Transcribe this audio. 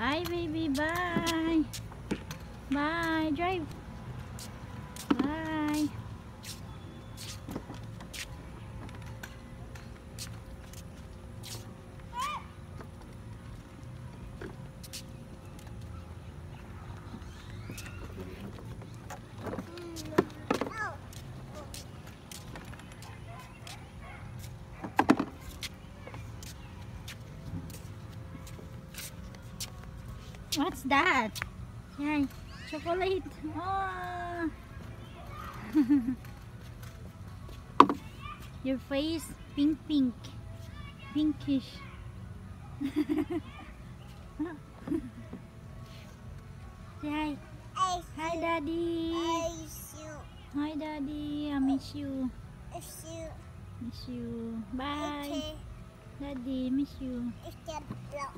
Bye, baby. Bye. Bye. Drive. Bye. What's that? Yay, chocolate. Oh. Your face pink, pinkish. Yay. Hi, Daddy. Hi, Daddy. I miss you. Miss you. Bye. Daddy, miss you.